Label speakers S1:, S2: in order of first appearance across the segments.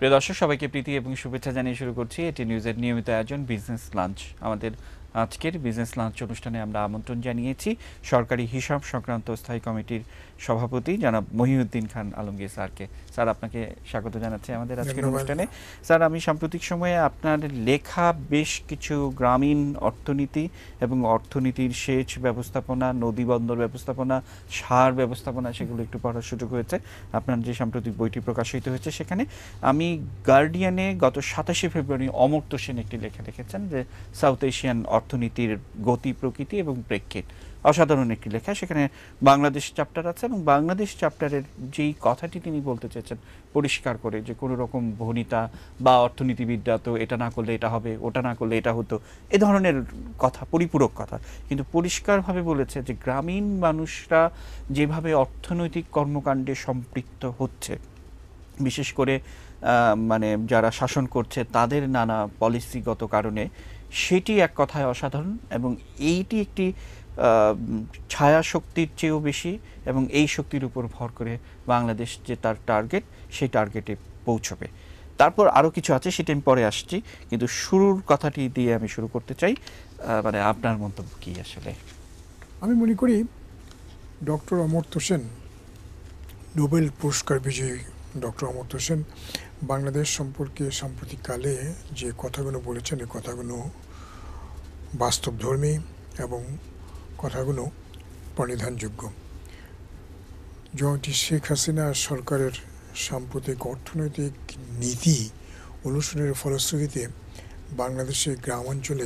S1: প্রিয় দর্শক, সবাইকে প্রীতি এবং শুভেচ্ছা জানিয়ে শুরু করছি এটি নিউজের নিয়মিত আয়োজন বিজনেস লাঞ্চ। আমাদের আজকের বিজনেস লাঞ্চ অনুষ্ঠানে আমরা আমন্ত্রণ জানিয়েছি সরকারি হিসাব সংক্রান্ত স্থায়ী কমিটির সভাপতি জনাব মহিউদ্দিন খান আলমগীর স্যারকে। স্যার, আপনাকে স্বাগত জানাচ্ছি আমাদের আজকের অনুষ্ঠানে। স্যার, আমি সাম্প্রতিক সময়ে আপনার লেখা বেশ কিছু গ্রামীণ অর্থনীতি এবং অর্থনীতির সেচ ব্যবস্থাপনা, নদী বন্দর ব্যবস্থাপনা, সার ব্যবস্থাপনা, সেগুলো একটু পড়ার সুযোগ হয়েছে। আপনার যে সাম্প্রতিক বইটি প্রকাশিত হয়েছে সেখানে আমি গার্ডিয়ানে গত 27শে ফেব্রুয়ারি অমর্ত্য সেন একটি লেখা লিখেছেন যে সাউথ এশিয়ান অর্থনীতির গতি, প্রকৃতি এবং প্রেক্ষিত। অসাধারণ একটি লেখা। সেখানে বাংলাদেশ চ্যাপ্টার আছে এবং বাংলাদেশ চ্যাপ্টারের যেই কথাটি তিনি বলতে চেয়েছেন পরিষ্কার করে, যে কোনো রকম ভনিতা বা অর্থনীতিবিদরা তো এটা না করলে এটা হবে, ওটা না করলে এটা হতো, এ ধরনের কথা, পরিপূরক কথা, কিন্তু পরিষ্কারভাবে বলেছে যে গ্রামীণ মানুষরা যেভাবে অর্থনৈতিক কর্মকাণ্ডে সম্পৃক্ত হচ্ছে, বিশেষ করে মানে যারা শাসন করছে তাদের নানা পলিসিগত কারণে, সেটি এক কথায় অসাধারণ। এবং এইটি একটি ছায়া শক্তির চেয়েও বেশি, এবং এই শক্তির উপর ভর করে বাংলাদেশ যে তার টার্গেট, সেই টার্গেটে পৌঁছবে। তারপর আরও কিছু আছে, সেটা আমি পরে আসছি, কিন্তু শুরুর কথাটি দিয়ে আমি শুরু করতে চাই। মানে আপনার মন্তব্য কী আসলে?
S2: আমি মনে করি ডক্টর অমর্ত্য সেন, নোবেল পুরস্কার বিজয়ী ডক্টর অমর্ত্য সেন বাংলাদেশ সম্পর্কে সাম্প্রতিককালে যে কথাগুলো বলেছেন, এই কথাগুলো বাস্তবধর্মী এবং কথাগুলো প্রণিধানযোগ্য। যেমনটি শেখ হাসিনা সরকারের সাম্প্রতিক অর্থনৈতিক নীতি অনুসরণের ফলশ্রুতিতে বাংলাদেশের গ্রামাঞ্চলে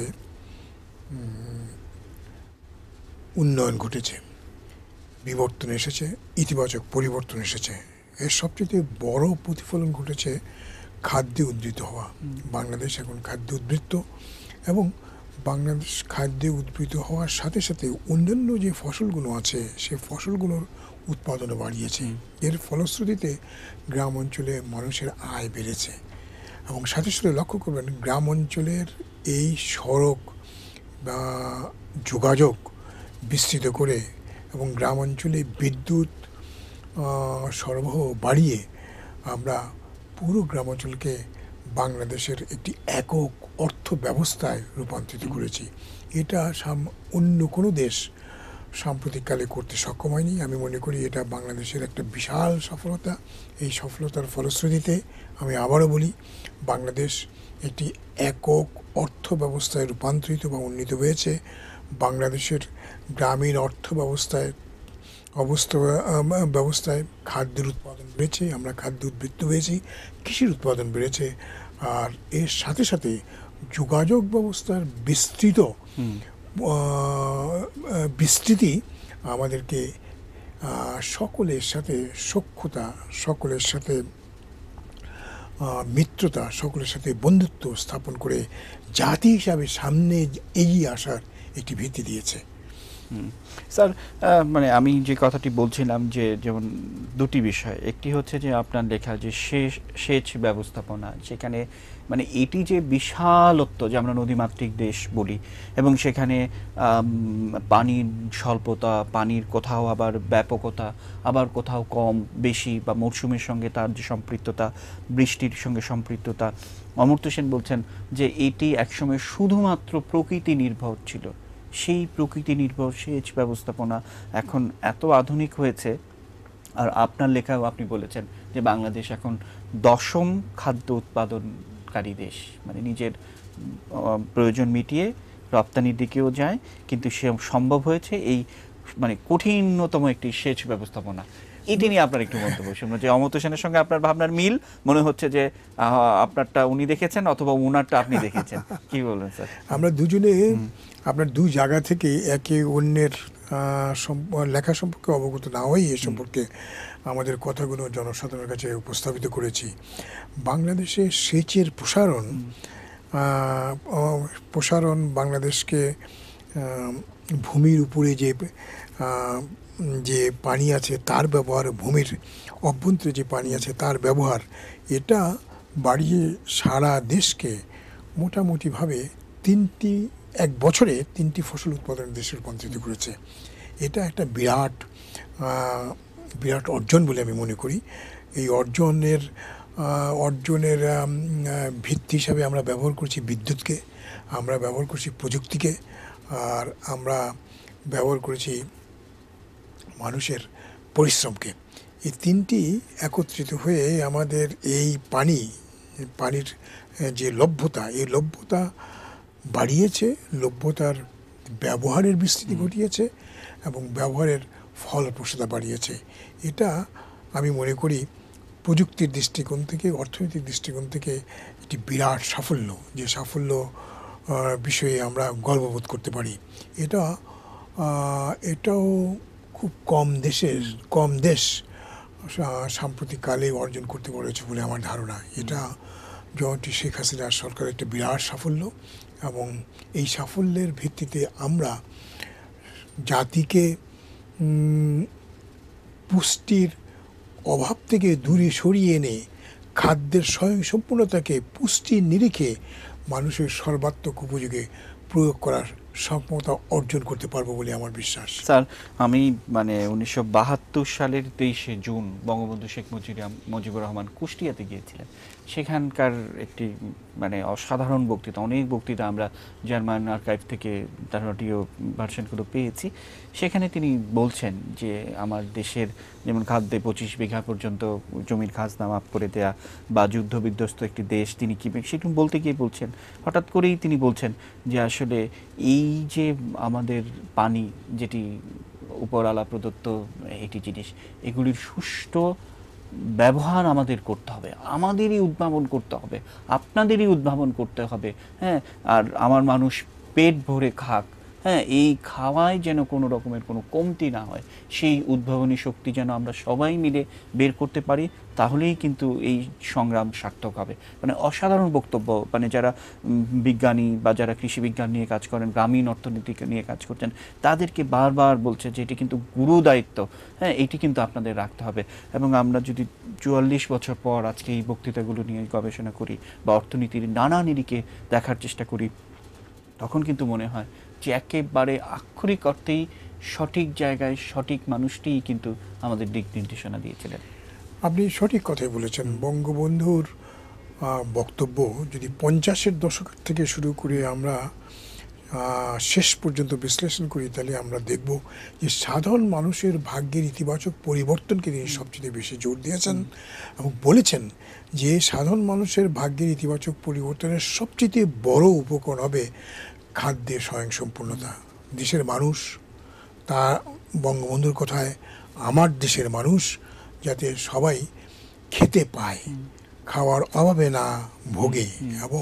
S2: উন্নয়ন ঘটেছে, বিবর্তন এসেছে, ইতিবাচক পরিবর্তন এসেছে। এর সবচেয়ে বড় প্রতিফলন ঘটেছে খাদ্যে উদ্বৃত্ত হওয়া। বাংলাদেশ এখন খাদ্য উদ্বৃত্ত, এবং বাংলাদেশ খাদ্যে উদ্বৃত্ত হওয়ার সাথে সাথে অন্যান্য যে ফসলগুলো আছে সেই ফসলগুলোর উৎপাদনও বাড়িয়েছে। এর ফলশ্রুতিতে গ্রাম অঞ্চলে মানুষের আয় বেড়েছে। এবং সাথে সাথে লক্ষ্য করবেন, গ্রাম অঞ্চলের এই সড়ক বা যোগাযোগ বিস্তৃত করে এবং গ্রাম অঞ্চলে বিদ্যুৎ সরবরাহ বাড়িয়ে আমরা পুরো গ্রাম অঞ্চলকে বাংলাদেশের একটি একক অর্থ ব্যবস্থায় রূপান্তরিত করেছি। এটা অন্য কোনো দেশ সাম্প্রতিককালে করতে সক্ষম হয়নি। আমি মনে করি এটা বাংলাদেশের একটা বিশাল সফলতা। এই সফলতার ফলশ্রুতিতে আমি আবারও বলি, বাংলাদেশ একটি একক অর্থ ব্যবস্থায় রূপান্তরিত বা উন্নীত হয়েছে। বাংলাদেশের গ্রামীণ অর্থ ব্যবস্থায় খাদ্যের উৎপাদন বেড়েছে, আমরা খাদ্য উদ্বৃত্ত হয়েছি, কৃষির উৎপাদন বেড়েছে। আর এর সাথে সাথে যোগাযোগ ব্যবস্থার বিস্তৃতি আমাদেরকে সকলের সাথে সখ্যতা, সকলের সাথে মিত্রতা, সকলের সাথে বন্ধুত্ব স্থাপন করে জাতি হিসাবে সামনে এগিয়ে আসার একটি ভিত্তি দিয়েছে।
S1: স্যার, মানে আমি যে কথাটি বলছিলাম, যে যেমন দুটি বিষয়, একটি হচ্ছে যে আপনার লেখা যে সেচ ব্যবস্থাপনা, সেখানে মানে এটি যে বিশালত্ব, যে আমরা নদীমাতৃক দেশ বলি, এবং সেখানে পানির স্বল্পতা, পানির কোথাও আবার ব্যাপকতা, আবার কোথাও কম বেশি, বা মরশুমের সঙ্গে তার যে সম্পৃক্ততা, বৃষ্টির সঙ্গে সম্পৃক্ততা। অমর্ত্য সেন বলছেন যে এটি একসময় শুধুমাত্র প্রকৃতি নির্ভর ছিল, সেই প্রকৃতি নির্ভর সেচ ব্যবস্থাপনা এখন এত আধুনিক হয়েছে। আর আপনার লেখাও আপনি বলেছেন যে বাংলাদেশ এখন 10ম খাদ্য উৎপাদনকারী দেশ, মানে নিজের প্রয়োজন মিটিয়ে রপ্তানির দিকেও যায়, কিন্তু সে সম্ভব হয়েছে এই মানে কঠিনতম একটি সেচ ব্যবস্থাপনা। এটি নিয়ে আপনার একটু মন্তব্য শুনবো, যে অমর্ত্য সেনের সঙ্গে আপনার ভাবনার মিল মনে হচ্ছে যে আপনারটা উনি দেখেছেন অথবা উনারটা আপনি দেখেছেন। কি বলবেন স্যার?
S2: আমরা দুজনে আপনার দুই জায়গা থেকে একে অন্যের লেখা সম্পর্কে অবগত না হয়ে এ সম্পর্কে আমাদের কথাগুলো জনসাধারণের কাছে উপস্থাপিত করেছি। বাংলাদেশে সেচের প্রসারণ বাংলাদেশকে ভূমির উপরে যে পানি আছে তার ব্যবহার, ভূমির অভ্যন্তরে যে পানি আছে তার ব্যবহার, এটা বাড়িয়ে সারা দেশকে মোটামুটিভাবে এক বছরে 3টি ফসল উৎপাদনের দেশে রূপান্তরিত করেছে। এটা একটা বিরাট অর্জন বলে আমি মনে করি। এই অর্জনের অর্জনের ভিত্তি হিসাবে আমরা ব্যবহার করছি বিদ্যুৎকে, আমরা ব্যবহার করছি প্রযুক্তিকে, আর আমরা ব্যবহার করেছি মানুষের পরিশ্রমকে। এই তিনটি একত্রিত হয়ে আমাদের এই পানির যে লভ্যতা, এই লভ্যতা বাড়িয়েছে, লভ্যতার ব্যবহারের বিস্তৃতি ঘটিয়েছে এবং ব্যবহারের ফলপ্রসূতা বাড়িয়েছে। এটা আমি মনে করি প্রযুক্তির দৃষ্টিকোণ থেকে, অর্থনৈতিক দৃষ্টিকোণ থেকে একটি বিরাট সাফল্য, যে সাফল্য বিষয়ে আমরা গর্ববোধ করতে পারি। এটাও খুব কম দেশ সাম্প্রতিককালে অর্জন করতে পেরেছে বলে আমার ধারণা। এটা জয়ন্তী শেখ হাসিনার সরকারের একটা বিরাট সাফল্য, এবং এই সাফল্যের ভিত্তিতে আমরা জাতিকে পুষ্টির অভাব থেকে দূরে সরিয়ে এনে খাদ্যের স্বয়ংসম্পূর্ণতাকে পুষ্টির নিরিখে মানুষের সর্বাত্মক উপযোগে প্রয়োগ করার সক্ষমতা অর্জন করতে পারবো বলে আমার বিশ্বাস।
S1: স্যার, আমি 1972 সালের 23শে জুন বঙ্গবন্ধু শেখ মুজিবুর রহমান কুষ্টিয়াতে গিয়েছিলেন। সেখানকার একটি অসাধারণ বক্তৃতা, অনেক বক্তৃতা আমরা জার্মান আর্কাইভ থেকে তার অডিও ভার্সনগুলো পেয়েছি। সেখানে তিনি বলছেন যে আমার দেশের যেমন খাদ্যে 25 বিঘা পর্যন্ত জমির খাজনা মাফ করে দেয়া, বা যুদ্ধ বিধ্বস্ত একটি দেশ তিনি কি সেরকম বলতে গিয়ে বলছেন, হঠাৎ করেই তিনি বলছেন যে আসলে এই যে আমাদের পানি, যেটি উপরআলা প্রদত্ত একটি জিনিস, এগুলির সুষ্ঠু ব্যবহার আমাদের করতে হবে, আমাদেরই উদ্ভাবন করতে হবে, আপনাদেরই উদ্ভাবন করতে হবে। হ্যাঁ, আর আমার মানুষ পেট ভরে খাক, হ্যাঁ, এই খাওয়ায় যেন কোনো রকমের কোনো কমতি না হয়, সেই উদ্ভাবনী শক্তি যেন আমরা সবাই মিলে বের করতে পারি, তাহলেই কিন্তু এই সংগ্রাম সার্থক হবে। অসাধারণ বক্তব্য। যারা বিজ্ঞানী বা যারা কৃষি বিজ্ঞান নিয়ে কাজ করেন, গ্রামীণ অর্থনীতি নিয়ে কাজ করছেন, তাদেরকে বারবার বলছে যে এটি কিন্তু গুরু দায়িত্ব, হ্যাঁ, এটি কিন্তু আপনাদের রাখতে হবে। এবং আমরা যদি 44 বছর পর আজকে এই বক্তৃতাগুলো নিয়ে গবেষণা করি বা অর্থনীতির নানা নিরিখে দেখার চেষ্টা করি, তখন কিন্তু মনে হয় যে একেবারে আক্ষরিক অর্থেই সঠিক জায়গায় সঠিক মানুষটিই কিন্তু আমাদের দিক নির্দেশনা দিয়েছিলেন।
S2: আপনি সঠিক কথাই বলেছেন। বঙ্গবন্ধুর বক্তব্য যদি 50-এর দশক থেকে শুরু করে আমরা শেষ পর্যন্ত বিশ্লেষণ করি, তাহলে আমরা দেখব যে সাধারণ মানুষের ভাগ্যের ইতিবাচক পরিবর্তনকে তিনি সবচেয়ে বেশি জোর দিয়েছেন এবং বলেছেন যে সাধারণ মানুষের ভাগ্যের ইতিবাচক পরিবর্তনের সবচেয়ে বড় উপকরণ হবে খাদ্যের স্বয়ংসম্পূর্ণতা। দেশের মানুষ, তা বঙ্গবন্ধুর কথায় আমার দেশের মানুষ যাতে সবাই খেতে পায়, খাওয়ার অভাবে না ভোগে, এবং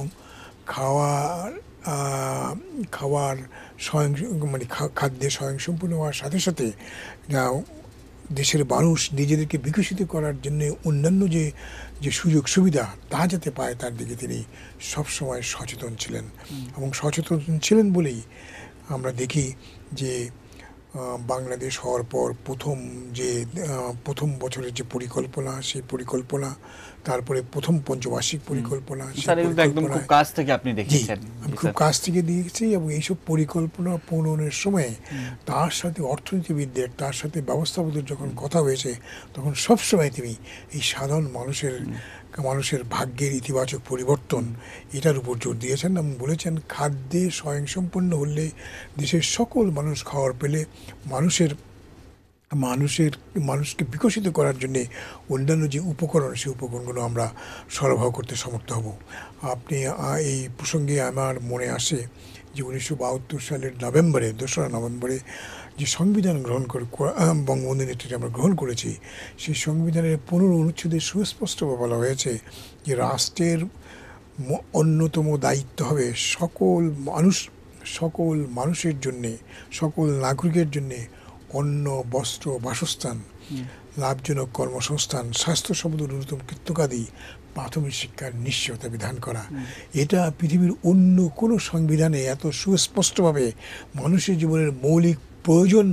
S2: খাওয়ার খাদ্যের স্বয়ংসম্পূর্ণ হওয়ার সাথে সাথে দেশের মানুষ নিজেদেরকে বিকশিত করার জন্য অন্যান্য যে সুযোগ সুবিধা তা যাতে পায়, তার দিকে তিনি সবসময় সচেতন ছিলেন। এবং সচেতন ছিলেন বলেই আমরা দেখি যে বাংলাদেশ হওয়ার পর প্রথম বছরের যে পরিকল্পনা, সেই পরিকল্পনা, তারপরে প্রথম পঞ্চবার্ষিক পরিকল্পনা,
S1: একদম খুব কাছ থেকে আপনি দেখেছেন।
S2: আমি খুব কাছ থেকে দেখেছি। এবং এইসব পরিকল্পনা প্রণয়নের সময় তার সাথে অর্থনীতিবিদদের, তার সাথে ব্যবস্থাপকদের যখন কথা হয়েছে, তখন সবসময় তিনি এই সাধারণ মানুষের ভাগ্যের ইতিবাচক পরিবর্তন, এটার উপর জোর দিয়েছেন এবং বলেছেন খাদ্যে স্বয়ংসম্পন্ন হলে দেশের সকল মানুষ খাওয়ার পেলে মানুষকে বিকশিত করার জন্য অন্যান্য যে উপকরণ, সেই উপকরণগুলো আমরা সরবরাহ করতে সমর্থ হব। আপনি এই প্রসঙ্গে আমার মনে আসে যে 1972 সালের নভেম্বরে, 2রা নভেম্বরে যে সংবিধান বঙ্গবন্ধুর নেতৃত্বে আমরা গ্রহণ করেছি, সেই সংবিধানের 15 অনুচ্ছেদে সুস্পষ্টভাবে বলা হয়েছে যে রাষ্ট্রের অন্যতম দায়িত্ব হবে সকল মানুষের জন্যে, সকল নাগরিকের জন্যে অন্ন, বস্ত্র, বাসস্থান, লাভজনক কর্মসংস্থান, স্বাস্থ্যসম্মত ন্যূনতম কৃত্যকাদি প্রাথমিক শিক্ষার নিশ্চয়তা বিধান করা। এটা পৃথিবীর অন্য কোনো সংবিধানে এত সুস্পষ্টভাবে মানুষের জীবনের মৌলিক প্রয়োজন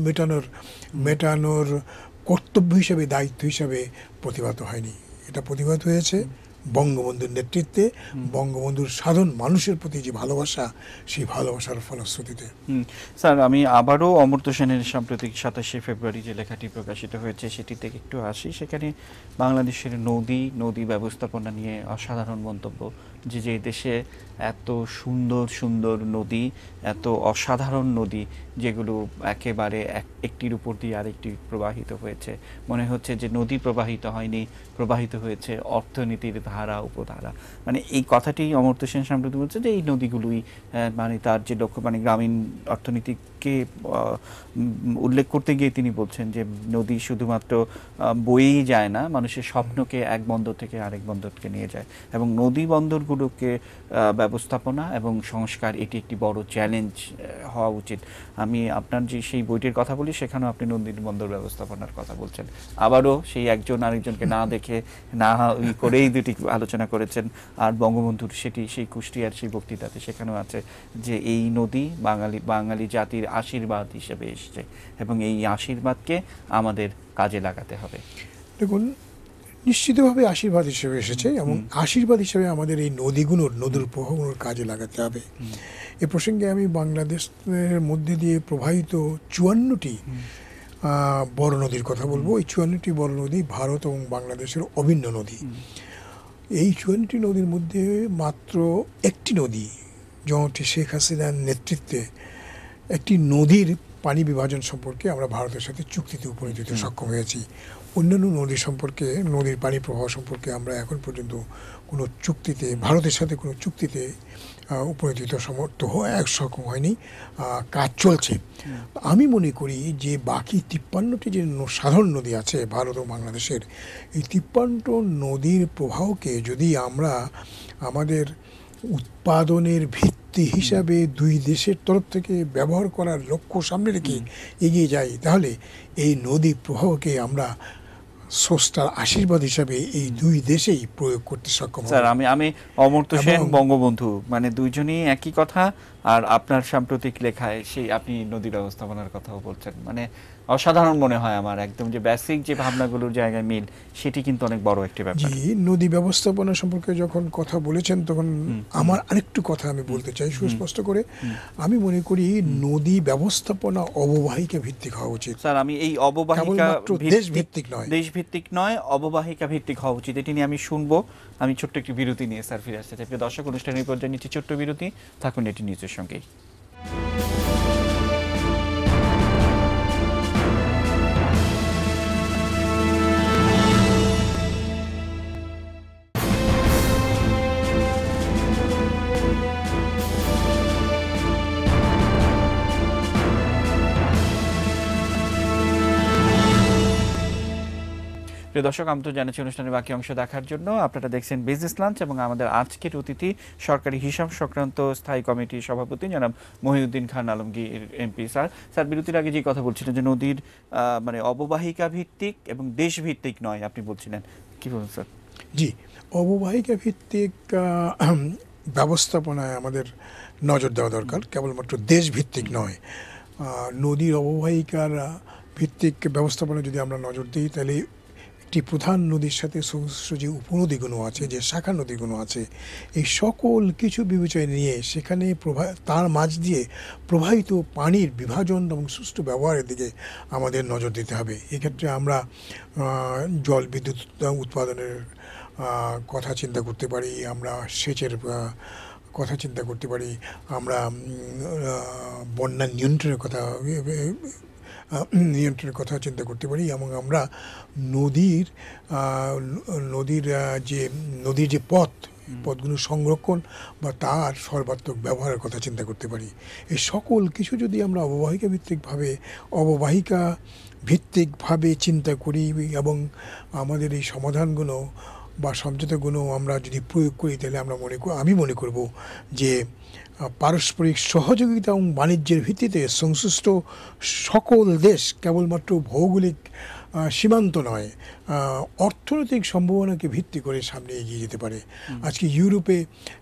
S2: মেটানোর কর্তব্য হিসাবে, দায়িত্ব হিসাবে প্রতিভাত হয়নি। এটা প্রতিভাত হয়েছে বঙ্গবন্ধুর নেতৃত্বে, বঙ্গবন্ধুর সাধারণ মানুষের প্রতি যে ভালোবাসা, সেই ভালোবাসার ফলশ্রুতিতে।
S1: স্যার, আমি আবারও অমর্ত্য সেনের সাম্প্রতিক 27শে ফেব্রুয়ারি যে লেখাটি প্রকাশিত হয়েছে সেটি থেকে একটু আসি। সেখানে বাংলাদেশের নদী ব্যবস্থাপনা নিয়ে অসাধারণ মন্তব্য, যে দেশে এত সুন্দর সুন্দর নদী, এত অসাধারণ নদী, যেগুলো একেবারে একটির উপর দিয়ে আরেকটি প্রবাহিত হয়েছে। মনে হচ্ছে যে নদী প্রবাহিত হয়নি, প্রবাহিত হয়েছে অর্থনীতির ধারা উপধারা। মানে এই কথাটি অমর্ত্য সেন সাম্প্রতিক বলছে যে এই নদীগুলোই মানে তার যে লক্ষ্য, মানে গ্রামীণ অর্থনীতিকে উল্লেখ করতে গিয়ে তিনি বলছেন যে নদী শুধুমাত্র বয়েই যায় না, মানুষের স্বপ্নকে এক বন্দর থেকে আরেক বন্দরকে নিয়ে যায়, এবং নদী বন্দরগুলোকে ব্যবস্থাপনা এবং সংস্কার এটি একটি বড় চ্যালেঞ্জ হওয়া উচিত। আমি আপনার যে সেই বইটির কথা বলি, সেখানেও আপনি নদী বন্দর ব্যবস্থাপনার কথা বলছেন। আবারও সেই একজন আরেকজনকে না দেখে না করেই দুটি আলোচনা করেছেন। আর বঙ্গবন্ধুর সেই কুষ্টিয়ার সেই বক্তৃতাতে সেখানেও আছে যে এই নদী বাঙালি জাতির আশীর্বাদ হিসেবে এসছে, এবং এই আশীর্বাদকে আমাদের কাজে লাগাতে হবে।
S2: দেখুন, নিশ্চিতভাবে আশীর্বাদ হিসেবে এসেছে, এবং আশীর্বাদ হিসেবে আমাদের এই নদীর প্রবাহগুলোর কাজে লাগাতে হবে। এ প্রসঙ্গে আমি বাংলাদেশের মধ্যে দিয়ে প্রবাহিত 54টি বড় নদীর কথা বলবো। এই 54টি বড় নদী ভারত এবং বাংলাদেশের অভিন্ন নদী। এই 54টি নদীর মধ্যে মাত্র একটি নদী, জননেত্রী শেখ হাসিনার নেতৃত্বে একটি নদীর পানি বিভাজন সম্পর্কে আমরা ভারতের সাথে চুক্তিতে উপনীত হতে সক্ষম হয়েছি। অন্যান্য নদী সম্পর্কে, নদীর পানি প্রবাহ সম্পর্কে আমরা এখন পর্যন্ত কোনো চুক্তিতে, ভারতের সাথে কোনো চুক্তিতে উপনীত সক্ষম হয়নি। কাজ চলছে। আমি মনে করি যে বাকি 53টি যে সাধারণ নদী আছে ভারত ও বাংলাদেশের, এই 53 নদীর প্রবাহকে যদি আমরা আমাদের উৎপাদনের ভিত্তি হিসাবে দুই দেশের তরফ থেকে ব্যবহার করার লক্ষ্য সামনে রেখে এগিয়ে যাই, তাহলে এই নদী প্রবাহকে আমরা স্রষ্টার আশীর্বাদ হিসাবে এই দুই দেশেই প্রয়োগ করতে সক্ষম হব।
S1: স্যার, আমি অমর্ত্য সেন, বঙ্গবন্ধু, মানে দুইজনই একই কথা। আর আপনার সাম্প্রতিক লেখায় সেই আপনি নদী ব্যবস্থাপনার কথাও বলছেন, মানে অসাধারণ মনে হয় আমার। একদম যে বেসিক যে ভাবনাগুলোর জায়গায় মিল, সেটি কিন্তু অনেক বড় একটি ব্যাপার।
S2: জি, নদী ব্যবস্থাপনা সম্পর্কে যখন কথা বলেছেন, তখন আমার আরেকটু কথা আমি বলতে চাই সুস্পষ্ট করে। আমি মনে করি নদী ব্যবস্থাপনা অববাহিকা ভিত্তিক হওয়া উচিত।
S1: স্যার, আমি এই অববাহিকা
S2: দেশভিত্তিক নয়,
S1: অববাহিকা ভিত্তিক হওয়া উচিত, এটি নিয়ে আমি শুনবো। আমি ছোট্ট একটি বিরতি নিয়ে স্যার ফিরে আসতে চাই। প্রিয় দর্শক, অনুষ্ঠানের পর্যায়ে নিচ্ছি ছোট্ট বিরতি। থাকুন এটি নিউজের সঙ্গেই। প্রিয় দর্শক, আমি তো জানাচ্ছি অনুষ্ঠানের বাকি অংশ দেখার জন্য। আপনারা দেখছেন বিজনেস লাঞ্চ, এবং আমাদের আজকের অতিথি সরকারি হিসাব সংক্রান্ত স্থায়ী কমিটির সভাপতি জনাব মহিউদ্দিন খান আলমগীর এমপি। স্যার, বিরতির আগে যে কথা বলছিলেন যে নদীর মানে অববাহিকা ভিত্তিক এবং দেশ ভিত্তিক নয়, আপনি বলছিলেন, কি বলুন স্যার?
S2: জি, অববাহিকা ভিত্তিক ব্যবস্থাপনায় আমাদের নজর দেওয়া দরকার, কেবলমাত্র দেশ ভিত্তিক নয়। নদীর অববাহিকার ভিত্তিক ব্যবস্থাপনা যদি আমরা নজর দিই, তাহলে একটি প্রধান নদীর সাথে সংশ্লিষ্ট যে উপনদীগুলো আছে, যে শাখা নদীগুলো আছে, এই সকল কিছু বিবেচনায় নিয়ে সেখানে তার মাঝ দিয়ে প্রবাহিত পানির বিভাজন এবং সুষ্ঠু ব্যবহারের দিকে আমাদের নজর দিতে হবে। এক্ষেত্রে আমরা জল বিদ্যুৎ উৎপাদনের কথা চিন্তা করতে পারি, আমরা সেচের কথা চিন্তা করতে পারি, আমরা বন্যা নিয়ন্ত্রণের কথা চিন্তা করতে পারি, এবং আমরা নদীর যে পথগুলো সংরক্ষণ বা তার সর্বাত্মক ব্যবহারের কথা চিন্তা করতে পারি। এই সকল কিছু যদি আমরা অববাহিকা ভিত্তিকভাবে চিন্তা করি এবং আমাদের এই সমাধানগুলো বা সমঝোতাগুলো আমরা যদি প্রয়োগ করি, তাহলে আমি মনে করব যে পারস্পরিক সহযোগিতা এবং বাণিজ্যের ভিত্তিতে সংশ্লিষ্ট সকল দেশ কেবলমাত্র ভৌগোলিক সীমান্ত নয়, অর্থনৈতিক সম্ভাবনাকে ভিত্তি করে সামনে এগিয়ে যেতে পারে। আজকে ইউরোপে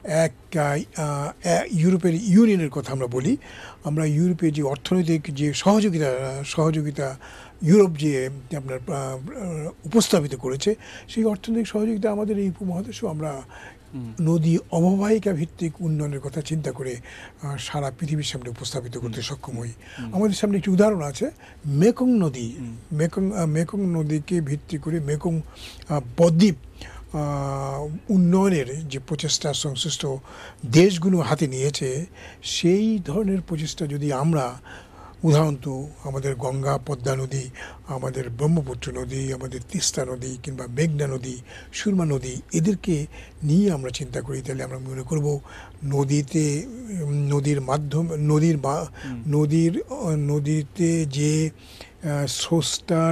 S2: ইউরোপের ইউনিয়নের কথা আমরা বলি, আমরা ইউরোপে যে অর্থনৈতিক যে সহযোগিতা ইউরোপ যে আপনার উপস্থাপিত করেছে, সেই অর্থনৈতিক সহযোগিতা আমাদের এই উপমহাদেশেও আমরা নদী অববাহিকা ভিত্তিক উন্নয়নের কথা চিন্তা করে সারা পৃথিবীর সামনে উপস্থাপিত করতে সক্ষম হই। আমাদের সামনে একটি উদাহরণ আছে, মেকং নদী। মেকং নদীকে ভিত্তি করে মেকং বদ্বীপ উন্নয়নের যে প্রচেষ্টা সংশ্লিষ্ট দেশগুলো হাতে নিয়েছে, সেই ধরনের প্রচেষ্টা যদি আমরা উদাহরণত আমাদের গঙ্গা পদ্মা নদী, আমাদের ব্রহ্মপুত্র নদী, আমাদের তিস্তা নদী কিংবা মেঘনা নদী, সুরমা নদী, এদেরকে নিয়ে আমরা চিন্তা করি, তাহলে আমরা মনে করব নদীতে নদীতে যে স্রষ্টার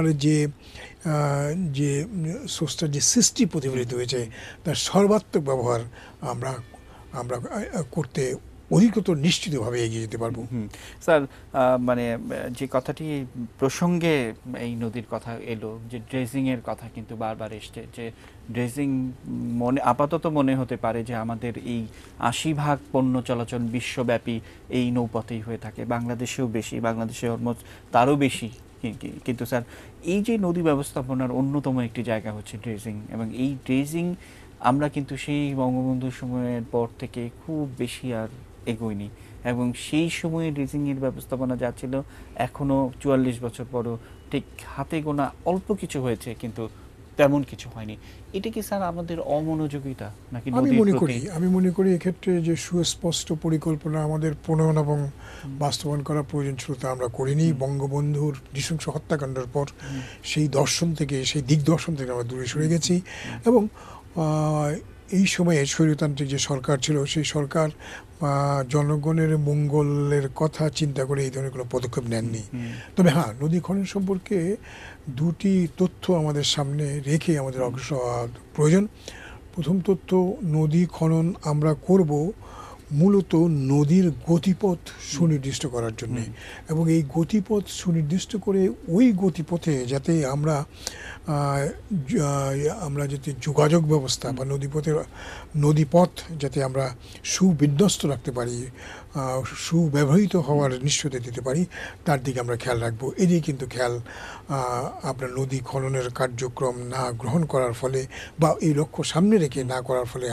S2: যে সৃষ্টি প্রতিফলিত হয়েছে, তার সর্বাত্মক ব্যবহার আমরা করতে অধিকতর নিশ্চিতভাবে এগিয়ে যেতে পারবো।
S1: স্যার, মানে যে কথাটি প্রসঙ্গে এই নদীর কথা এলো, যে ড্রেজিংয়ের কথা কিন্তু বারবার এসছে, যে ড্রেজিং আপাতত মনে হতে পারে যে আমাদের এই ৮০% পণ্য চলাচল বিশ্বব্যাপী এই নৌপথেই হয়ে থাকে, বাংলাদেশেও বেশি, বাংলাদেশে অলমোস্ট তারও বেশি। কিন্তু স্যার, এই যে নদী ব্যবস্থাপনার অন্যতম একটি জায়গা হচ্ছে ড্রেজিং, এবং এই ড্রেজিং আমরা কিন্তু সেই বঙ্গবন্ধু সময়ের পর থেকে খুব বেশি আর এগোয়নি, এবং সেই সময়ে ড্রেজিংয়ের ব্যবস্থাপনা যা ছিল এখনও ৪৪ বছর পরও ঠিক হাতে গোনা অল্প কিছু হয়েছে, কিন্তু তেমন কিছু হয়নি। এটা কি স্যার আমাদের অমনোযোগিতা নাকি?
S2: আমি মনে করি এক্ষেত্রে যে সুস্পষ্ট পরিকল্পনা আমাদের প্রণয়ন এবং বাস্তবায়ন করা প্রয়োজন ছিল, তা আমরা করিনি। বঙ্গবন্ধুর নৃশংস হত্যাকাণ্ডের পর সেই দিগদর্শন থেকে আমরা দূরে সরে গেছি, এবং এই সময়ে স্বৈরতান্ত্রিক যে সরকার ছিল, সেই সরকার জনগণের মঙ্গলের কথা চিন্তা করে এই ধরনের কোনো পদক্ষেপ নেননি। তবে হ্যাঁ, নদী খনন সম্পর্কে দুটি তথ্য আমাদের সামনে রেখে আমাদের অগ্রসর হওয়া প্রয়োজন। প্রথম তথ্য, নদী খনন আমরা করব মূলত নদীর গতিপথ সুনির্দিষ্ট করার জন্যে, এবং এই গতিপথ সুনির্দিষ্ট করে ওই গতিপথে যাতে আমরা যাতে যোগাযোগ ব্যবস্থা বা নদীপথ যাতে আমরা সুবিন্যস্ত রাখতে পারি, সুব্যবহৃত হওয়ার নিশ্চয়তা দিতে পারি, তার দিকে আমরা খেয়াল রাখবো। এদিকে কিন্তু আপনার নদী খননের কার্যক্রম না গ্রহণ করার ফলে বা এই লক্ষ্য সামনে রেখে না করার ফলে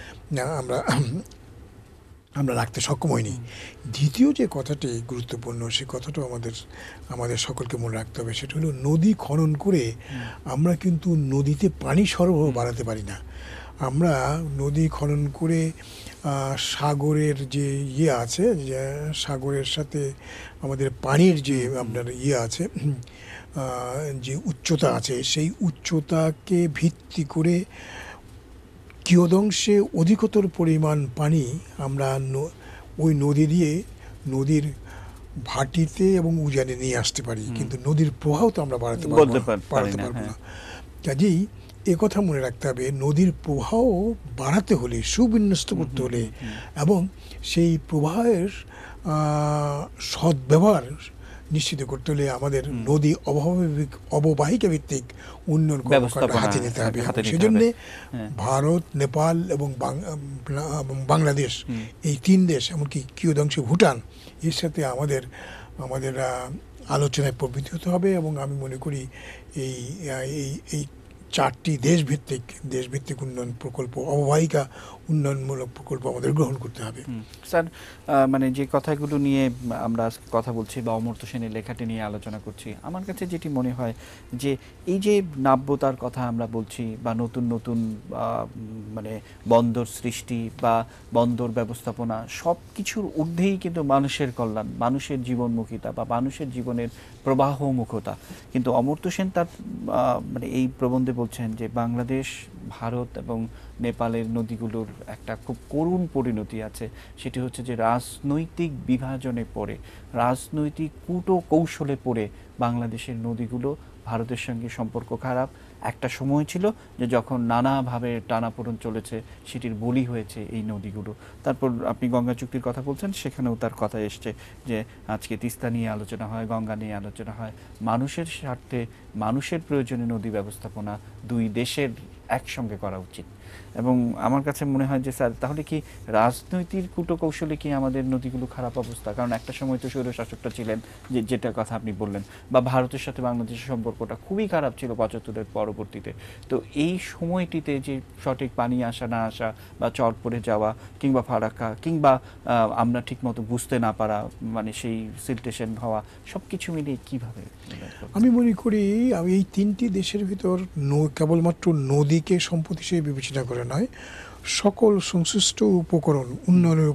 S2: আমরা রাখতে সক্ষম হইনি। দ্বিতীয় যে কথাটি গুরুত্বপূর্ণ, সেই কথাটাও আমাদের সকলকে মনে রাখতে হবে, সেটা হলো নদী খনন করে আমরা কিন্তু নদীতে পানি সরবরাহ বাড়াতে পারি না। আমরা নদী খনন করে সাগরের যে আছে, সাগরের সাথে আমাদের পানির যে আপনার আছে, যে উচ্চতা আছে, সেই উচ্চতাকে ভিত্তি করে কিয়দংশে অধিকতর পরিমাণ পানি আমরা ওই নদীর ভাটিতে এবং উজানে নিয়ে আসতে পারি, কিন্তু নদীর প্রবাহ তো আমরা বাড়াতে পারবো না। কাজেই একথা মনে রাখতে হবে, নদীর প্রবাহ বাড়াতে হলে, সুবিন্যস্ত করতে হলে, এবং সেই প্রবাহের সদ্ব্যবহার নিশ্চিত করতে হলে আমাদের নদী অববাহিকা ভিত্তিক উন্নয়ন কর্মকাণ্ড হাতে নিতে হবে। সেজন্য ভারত, নেপাল এবং বাংলাদেশ, এই 3 দেশ, এমনকি কিয়দংশে ভুটান, এর সাথে আমাদের আলোচনায় প্রবৃত্তি হতে হবে, এবং আমি মনে করি এই 4টি দেশভিত্তিক উন্নয়ন প্রকল্প, অববাহিকা উন্নয়নমূলক প্রকল্প আমাদের গ্রহণ করতে হবে।
S1: স্যার, মানে যে কথাগুলো নিয়ে আমরা কথা বলছি বা অমর্ত্য সেনের লেখাটি নিয়ে আলোচনা করছি, আমার কাছে যেটি মনে হয় যে এই যে নাব্যতার কথা আমরা বলছি, বা নতুন মানে বন্দর সৃষ্টি বা বন্দর ব্যবস্থাপনা, সব কিছুর ঊর্ধ্বেই কিন্তু মানুষের কল্যাণ, মানুষের জীবনমুখিতা বা মানুষের জীবনের প্রবাহমুখতা। কিন্তু অমর্ত্য সেন তার মানে এই প্রবন্ধে বলছেন যে বাংলাদেশ, ভারত এবং নেপালের নদীগুলোর একটা খুব করুণ পরিণতি আছে, সেটি হচ্ছে যে রাজনৈতিক বিভাজনে পড়ে, রাজনৈতিক কূটকৌশলে পড়ে বাংলাদেশের নদীগুলো ভারতের সঙ্গে সম্পর্ক খারাপ, একটা সময় ছিল যে যখন নানাভাবে টানাপোড়েন চলেছে, সেটির বলি হয়েছে এই নদীগুলো। তারপর আপনি গঙ্গা চুক্তির কথা বলছেন, সেখানেও তার কথা এসছে যে আজকে তিস্তা নিয়ে আলোচনা হয়, গঙ্গা নিয়ে আলোচনা হয়। মানুষের স্বার্থে, মানুষের প্রয়োজনে নদী ব্যবস্থাপনা দুই দেশের একসঙ্গে করা উচিত। এবং আমার কাছে মনে হয় যে স্যার, তাহলে কি রাজনৈতিক কূটকৌশলে কি আমাদের নদীগুলো খারাপ অবস্থা? কারণ একটা সময় তো স্বৈরশাসকটা ছিলেন, যেটা কথা আপনি বললেন, বা ভারতের সাথে বাংলাদেশের সম্পর্কটা খুবই খারাপ ছিল ৭৫-এর পরবর্তীতে। তো এই সময়টিতে যে সঠিক পানি আসা না আসা, বা চর পড়ে যাওয়া, কিংবা ফারাক্কা, কিংবা আমরা ঠিকমতো বুঝতে না পারা, মানে সেই সিলটেশন হওয়া, সব কিছু মিলিয়ে কীভাবে?
S2: আমি মনে করি এই তিনটি দেশের ভিতর কেবলমাত্র নদীকে সম্পদ হিসেবে বিবেচনা করে নয়, সকল সংশ্লিষ্ট উপকরণ, উন্নয়নের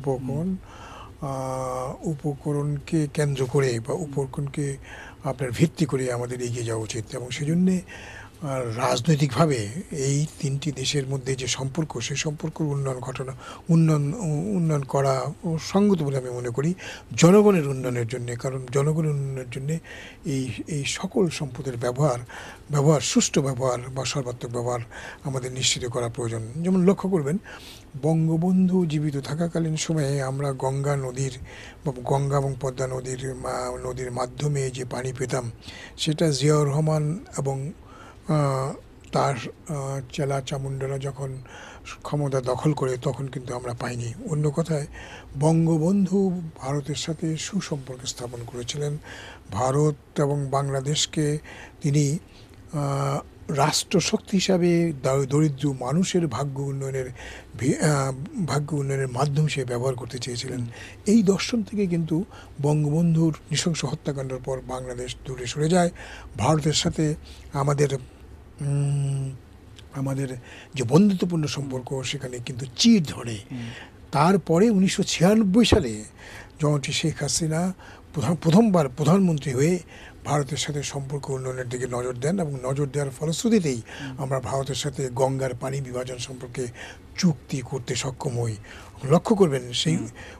S2: উপকরণকে কেন্দ্র করে বা উপকরণকে আপনার ভিত্তি করে আমাদের এগিয়ে যাওয়া উচিত। এবং সেজন্যে রাজনৈতিকভাবে এই তিনটি দেশের মধ্যে যে সম্পর্ক, সেই সম্পর্কের উন্নয়ন করা সঙ্গত বলে আমি মনে করি জনগণের উন্নয়নের জন্যে। কারণ জনগণের উন্নয়নের জন্যে এই সকল সম্পদের ব্যবহার সুষ্ঠু ব্যবহার বা সর্বাত্মক ব্যবহার আমাদের নিশ্চিত করা প্রয়োজন। যেমন লক্ষ্য করবেন, বঙ্গবন্ধু জীবিত থাকাকালীন সময়ে আমরা গঙ্গা এবং পদ্মা নদীর মাধ্যমে যে পানি পেতাম, সেটা জিয়াউর রহমান এবং তার চেলা চামুন্ডারা যখন ক্ষমতা দখল করে তখন কিন্তু আমরা পাইনি। অন্য কথায়, বঙ্গবন্ধু ভারতের সাথে সুসম্পর্ক স্থাপন করেছিলেন। ভারত এবং বাংলাদেশকে তিনি রাষ্ট্রশক্তি হিসাবে দরিদ্র মানুষের ভাগ্য উন্নয়নের মাধ্যম হিসেবে ব্যবহার করতে চেয়েছিলেন। এই দর্শন থেকে কিন্তু বঙ্গবন্ধুর নৃশংস হত্যাকাণ্ডের পর বাংলাদেশ দূরে সরে যায়। ভারতের সাথে আমাদের যে বন্ধুত্বপূর্ণ সম্পর্ক, সেখানে কিন্তু চির ধরে। তারপরে ১৯৯৬ সালে যখন শেখ হাসিনা প্রথমবার প্রধানমন্ত্রী হয়ে ভারতের সাথে সম্পর্ক উন্নয়নের দিকে নজর দেন, এবং নজর দেওয়ার ফলশ্রুতিতেই আমরা ভারতের সাথে গঙ্গার পানি বিভাজন সম্পর্কে চুক্তি করতে সক্ষম হই। লক্ষ্য করবেন, সেই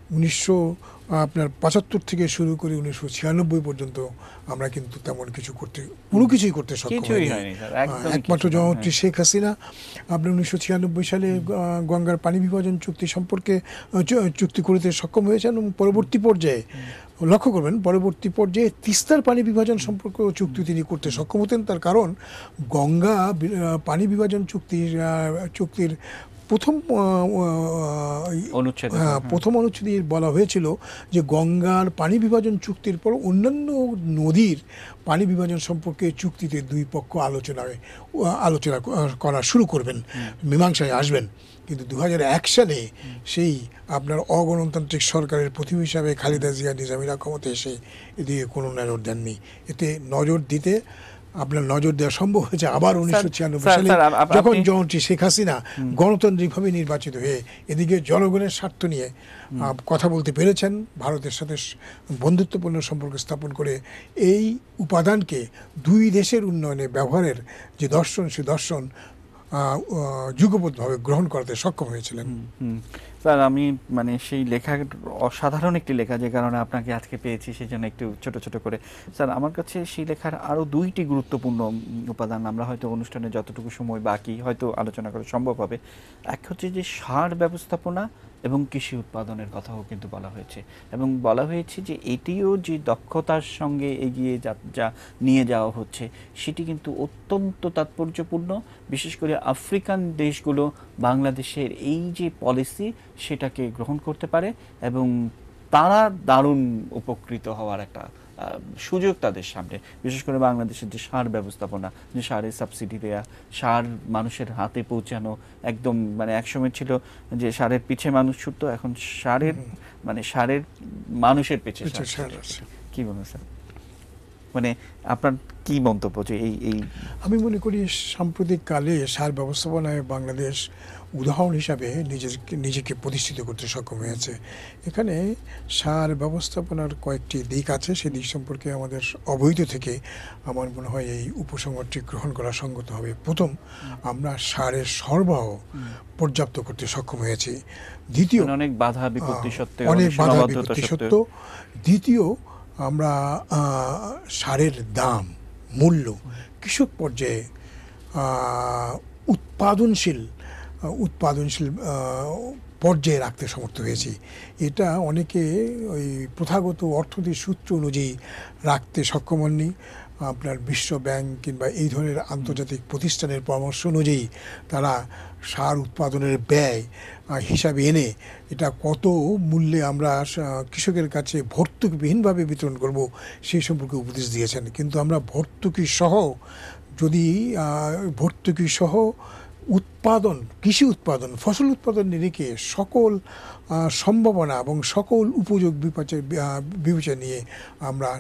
S2: ১৯৭৫ থেকে শুরু করে ১৯৯৬ পর্যন্ত আমরা কিন্তু কোনো কিছুই করতে সক্ষম হইনি। একমাত্র জননেত্রী শেখ হাসিনা আপনার ১৯৯৬ সালে গঙ্গার পানি বিভাজন চুক্তি করতে সক্ষম হয়েছেন, এবং পরবর্তী পর্যায়ে লক্ষ্য করবেন, তিস্তার পানি বিভাজন সম্পর্ক চুক্তি তিনি করতে সক্ষম হতেন। তার কারণ গঙ্গা পানি বিভাজন চুক্তির প্রথম অনুচ্ছেদে বলা হয়েছিল যে গঙ্গার পানি বিভাজন চুক্তির পর অন্যান্য নদীর পানি বিভাজন সম্পর্কে চুক্তিতে দুই পক্ষ আলোচনা করা শুরু করবেন, মীমাংসায় আসবেন। কিন্তু ২০০১ সালে সেই আপনার অগণতান্ত্রিক সরকারের প্রতিনিধি হিসাবে খালেদা জিয়া নিজামীরা ক্ষমতায় এসে এদিকে কোনো নজর দেননি। এতে নজর দেওয়া সম্ভব হয়েছে আবার ১৯৯৬ সালে, যখন জননেত্রী শেখ হাসিনা গণতান্ত্রিকভাবে নির্বাচিত হয়ে এদিকে জনগণের স্বার্থ নিয়ে কথা বলতে পেরেছেন, ভারতের সাথে বন্ধুত্বপূর্ণ সম্পর্ক স্থাপন করে এই উপাদানকে দুই দেশের উন্নয়নে ব্যবহারের যে দর্শন, সে দর্শন যুগপৎভাবে গ্রহণ করতে সক্ষম হয়েছিলেন।
S1: স্যার, আমি সেই লেখা অসাধারণ একটি লেখা, যে কারণে আপনাকে আজকে পেয়েছি, সেই জন্য একটু ছোট ছোট করে। স্যার, আমার কাছে সেই লেখার আরও দুইটি গুরুত্বপূর্ণ উপাদান আমরা হয়তো অনুষ্ঠানে যতটুকু সময় বাকি হয়তো আলোচনা করা সম্ভব হবে। এক হচ্ছে যে সার ব্যবস্থাপনা এবং কৃষি উৎপাদনের কথাও কিন্তু বলা হয়েছে, এবং বলা হয়েছে যে এটিও যে দক্ষতার সঙ্গে এগিয়ে যা নিয়ে যাওয়া হচ্ছে, সেটি কিন্তু অত্যন্ত তাৎপর্যপূর্ণ। বিশেষ করে আফ্রিকান দেশগুলো বাংলাদেশের এই যে পলিসি, সেটাকে গ্রহণ করতে পারে, এবং তারা দারুণ উপকৃত হওয়ার একটা সুযোগ তাদের সামনে। বিশেষ করে বাংলাদেশের যে সার ব্যবস্থাপনা, যে সারের সাবসিডি দেয়া, সার মানুষের হাতে পৌঁছানো, একদম একসময় ছিল যে সারের পিছে মানুষ ছুটতো, এখন সারের মানুষের পিছে সার। কি বলুন স্যার, আপনার কি মন্তব্য যে এই?
S2: আমি মনে করি সাম্প্রতিক কালে সার ব্যবস্থাপনায় বাংলাদেশ উদাহরণ হিসাবে নিজেকে প্রতিষ্ঠিত করতে সক্ষম হয়েছে। এখানে সার ব্যবস্থাপনার কয়েকটি দিক আছে, সেই দিক সম্পর্কে আমাদের অবহিত থেকে আমার মনে হয় এই উপসংহারটি গ্রহণ করা সঙ্গত হবে। প্রথম, আমরা সারের সরবরাহ পর্যাপ্ত করতে সক্ষম হয়েছি। দ্বিতীয়,
S1: অনেক বাধা বিপত্তি সত্ত্বেও।
S2: দ্বিতীয়, আমরা সারের দাম, মূল্য কৃষক পর্যায়ে উৎপাদনশীল উৎপাদনশীল পর্যায়ে রাখতে সমর্থ হয়েছি। এটা অনেকে ওই প্রথাগত অর্থনৈতিক সূত্র অনুযায়ী রাখতে সক্ষম হননি। আপনার বিশ্ব ব্যাংক কিংবা এই ধরনের আন্তর্জাতিক প্রতিষ্ঠানের পরামর্শ অনুযায়ী তারা সার উৎপাদনের ব্যয় হিসাবে এনে এটা কত মূল্যে আমরা কৃষকের কাছে ভর্তুকিবিহীনভাবে বিতরণ করব সেই সম্পর্কে উপদেশ দিয়েছেন। কিন্তু আমরা ভর্তুকি সহ যদি ভর্তুকি সহ উৎপাদন, কৃষি উৎপাদন, ফসল উৎপাদন নিরিখে সকল সম্ভাবনা এবং সকল উপযোগ বিবেচনা নিয়ে আমরা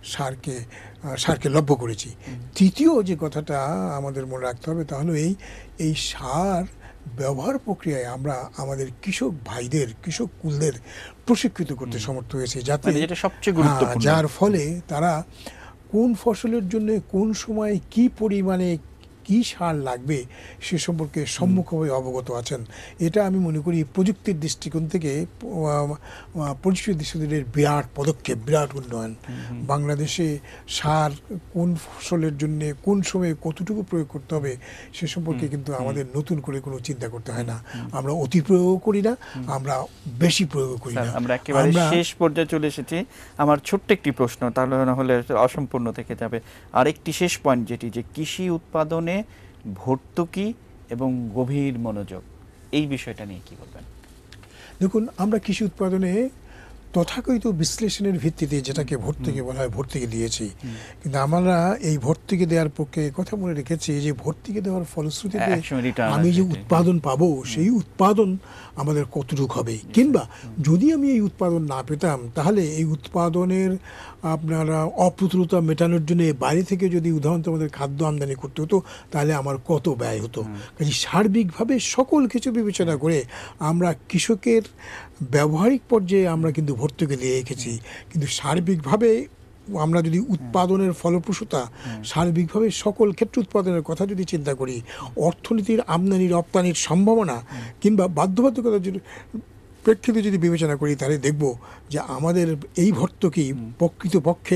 S2: সারকে লভ্য করেছি। তৃতীয় যে কথাটা আমাদের মনে রাখতে হবে তা হলো এই সার ব্যবহার প্রক্রিয়ায় আমরা আমাদের কৃষক ভাইদের, কৃষক কুলদের প্রশিক্ষিত করতে সমর্থ হয়েছে, যাতে যার ফলে তারা কোন ফসলের জন্য কোন সময় কি পরিমাণে কি সার লাগবে সে সম্পর্কে সম্মুখভাবে অবগত আছেন। এটা আমি মনে করি প্রযুক্তির দৃষ্টিকোণ থেকে প্রযুক্তির দৃষ্টিকোণের বিরাট পদক্ষেপ, বিরাট উন্নয়ন। বাংলাদেশে সার কোন ফসলের জন্য কোন সময়ে কতটুকু প্রয়োগ করতে হবে সে সম্পর্কে কিন্তু আমাদের নতুন করে কোনো চিন্তা করতে হয় না। আমরা অতি প্রয়োগ করি না, আমরা বেশি প্রয়োগ করি না।
S1: আমরা একেবারে শেষ পর্যায়ে চলে এসেছি। আমার ছোট্ট একটি প্রশ্ন, তাহলে না হলে অসম্পূর্ণ থেকে যাবে। আরেকটি শেষ পয়েন্ট যেটি, যে কৃষি উৎপাদনে ভর্তুকি এবং গভীর মনোযোগ, এই বিষয়টা নিয়ে কি বলবেন?
S2: দেখুন, আমরা কৃষি উৎপাদনে তথাকথিত বিশ্লেষণের ভিত্তিতে যেটাকে ভর্তুকি বলা হয় ভর্তুকি দিয়েছি, কিন্তু আমরা এই ভর্তুকি দেওয়ার পক্ষে কথা মনে রেখেছি যে ভর্তুকি দেওয়ার ফলশ্রুতিতে আমি যে উৎপাদন পাবো সেই উৎপাদন আমাদের কতটুকু হবে, কিংবা যদি আমি এই উৎপাদন না পেতাম তাহলে এই উৎপাদনের আপনারা অপ্রতুলতা মেটানোর জন্য বাইরে থেকে যদি উদাহরণত আমাদের খাদ্য আমদানি করতে হতো তাহলে আমার কত ব্যয় হতো। কাজে সার্বিকভাবে সকল কিছু বিবেচনা করে আমরা কৃষকের ব্যবহারিক পর্যায়ে আমরা কিন্তু ভর্তুকি দিয়ে রেখেছি, কিন্তু সার্বিকভাবে আমরা যদি উৎপাদনের ফলপ্রসূতা, সার্বিকভাবে সকল ক্ষেত্রে উৎপাদনের কথা যদি চিন্তা করি, অর্থনীতির আমদানি রপ্তানির সম্ভাবনা কিংবা বাধ্যবাধকতার প্রেক্ষিতে যদি বিবেচনা করি, তাহলে দেখব যে আমাদের এই ভর্তুকি প্রকৃতপক্ষে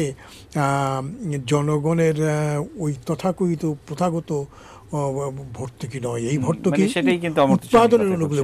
S2: জনগণের ওই তথাকথিত প্রথাগত ভর্তুকি নয়, এই ভর্তুকি উৎপাদনের অনুকূলে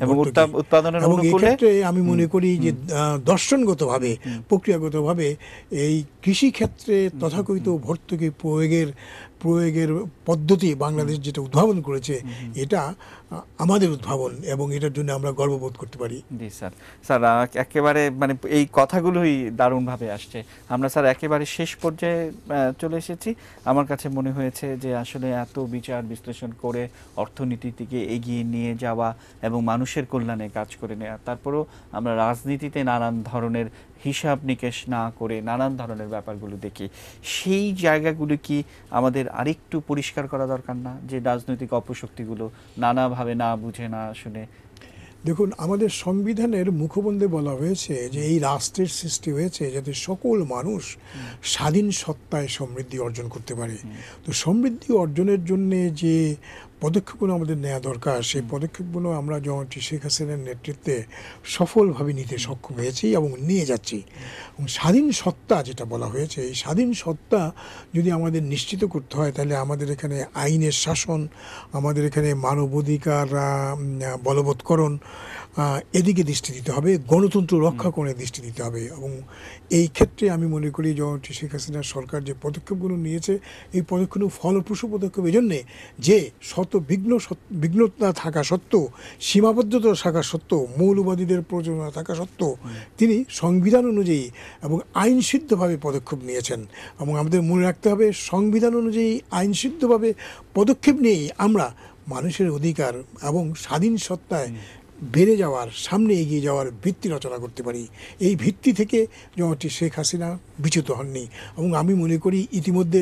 S2: এবং এক্ষেত্রে আমি মনে করি যে দর্শনগতভাবে, প্রক্রিয়াগতভাবে এই কৃষিক্ষেত্রে তথাকথিত ভর্তুকি প্রয়োগের পদ্ধতি বাংলাদেশ যেটা উদ্ভাবন করেছে, এটা আমাদের উদ্ভাবন এবং এটার জন্য আমরা গর্ববোধ করতে পারি।
S1: জি স্যার, স্যার একেবারে মানে এই কথাগুলোই দারুণভাবে আসছে। আমরা স্যার একেবারে শেষ পর্যায়ে চলে এসেছি। আমার কাছে মনে হয়েছে যে আসলে এত বিচার বিশ্লেষণ করে অর্থনীতি থেকে এগিয়ে নিয়ে যাওয়া এবং মানুষের কল্যাণে কাজ করে নেওয়া, তারপরেও আমরা রাজনীতিতে নানান ধরনের হিসাব নিকেশ না করে নানান ধরনের ব্যাপারগুলো দেখি, সেই জায়গাগুলো কি আমাদের আরেকটু পরিষ্কার করা দরকার না, যে রাজনৈতিক অপশক্তিগুলো নানাভাবে না বুঝে না শুনে?
S2: দেখুন, আমাদের সংবিধানের মুখবন্ধে বলা হয়েছে যে এই রাষ্ট্রের সৃষ্টি হয়েছে যাতে সকল মানুষ স্বাধীন সত্তায় সমৃদ্ধি অর্জন করতে পারে। তো সমৃদ্ধি অর্জনের জন্যে যে পদক্ষেপগুলো আমাদের নেওয়া দরকার, সেই পদক্ষেপগুলো আমরা জননেত্রী শেখ হাসিনার নেতৃত্বে সফলভাবে নিতে সক্ষম হয়েছি এবং নিয়ে যাচ্ছি। এবং স্বাধীন সত্তা যেটা বলা হয়েছে, এই স্বাধীন সত্তা যদি আমাদের নিশ্চিত করতে হয় তাহলে আমাদের এখানে আইনের শাসন, আমাদের এখানে মানবাধিকার বলবৎকরণ, এদিকে দৃষ্টি দিতে হবে, গণতন্ত্র রক্ষাকরণে দৃষ্টি দিতে হবে। এবং এই ক্ষেত্রে আমি মনে করি জননেত্রী শেখ হাসিনার সরকার যে পদক্ষেপগুলো নিয়েছে, এই পদক্ষেপগুলো ফলপ্রসূ পদক্ষেপ এই জন্যে যে শত বিঘ্নতা থাকা সত্ত্বেও, সীমাবদ্ধতা থাকা সত্ত্বেও, মৌলবাদীদের প্রযোজনা থাকা সত্ত্বেও তিনি সংবিধান অনুযায়ী এবং আইনসিদ্ধভাবে পদক্ষেপ নিয়েছেন। এবং আমাদের মনে রাখতে হবে, সংবিধান অনুযায়ী আইনসিদ্ধভাবে পদক্ষেপ নিয়েই আমরা মানুষের অধিকার এবং স্বাধীন সত্তায় বেড়ে যাওয়ার, সামনে এগিয়ে যাওয়ার ভিত্তি রচনা করতে পারি। এই ভিত্তি থেকে জননেত্রী শেখ হাসিনা বিচ্যুত হননি। এবং আমি মনে করি ইতিমধ্যে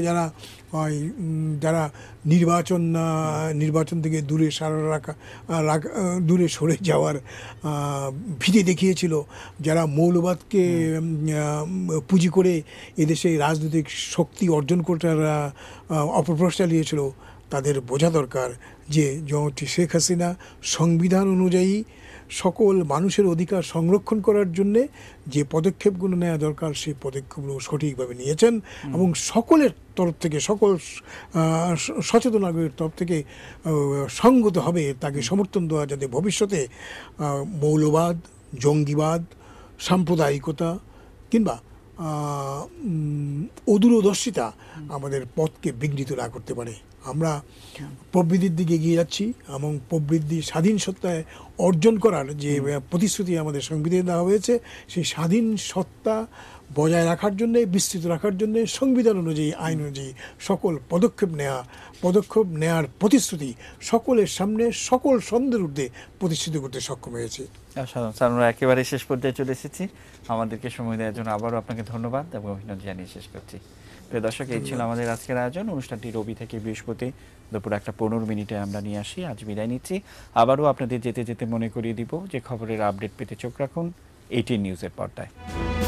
S2: যারা নির্বাচন থেকে দূরে সরে যাওয়ার ভীতি দেখিয়েছিল, যারা মৌলবাদকে পুঁজি করে এদেশে রাজনৈতিক শক্তি অর্জন করার অপপ্রয়াস চালিয়েছিল, তাদের বোঝা দরকার যে জননেত্রী শেখ হাসিনা সংবিধান অনুযায়ী সকল মানুষের অধিকার সংরক্ষণ করার জন্যে যে পদক্ষেপগুলো নেওয়া দরকার সেই পদক্ষেপগুলো সঠিকভাবে নিয়েছেন এবং সকলের তরফ থেকে সকল সচেতন নাগরিকের তরফ থেকে সঙ্গত হবে তাকে সমর্থন দেওয়া, যাতে ভবিষ্যতে মৌলবাদ, জঙ্গিবাদ, সাম্প্রদায়িকতা কিংবা অদূরদর্শিতা আমাদের পথকে বিঘ্নিত না করতে পারে। আমরা প্রবৃদ্ধির দিকে এগিয়ে যাচ্ছি এবং প্রবৃদ্ধি স্বাধীন সত্তায় অর্জন করার যে প্রতিশ্রুতি আমাদের সংবিধানে দেওয়া হয়েছে, সেই স্বাধীন সত্তা বজায় রাখার জন্যে, বিস্তৃত রাখার জন্যে সংবিধান অনুযায়ী, আইন অনুযায়ী সকল পদক্ষেপ নেওয়ার প্রতিশ্রুতি সকলের সামনে, সকল সন্দেহের ঊর্ধ্বে প্রতিষ্ঠিত করতে সক্ষম হয়েছে।
S1: স্যার, আমরা একেবারে শেষ পর্যায়ে চলে এসেছি। আমাদেরকে সময় দেওয়ার জন্য আবারও আপনাকে ধন্যবাদ এবং অভিনন্দন জানিয়ে শেষ করছি। প্রিয় দর্শক, এই ছিল আমাদের আজকের আয়োজন। অনুষ্ঠানটি রবি থেকে বৃহস্পতি দুপুর 1:15 আমরা নিয়ে আসি। আজ বিদায় নিচ্ছি। আবারও আপনাদের যেতে যেতে মনে করিয়ে দিব যে খবরের আপডেট পেতে চোখ রাখুন 18 নিউজের পর্দায়।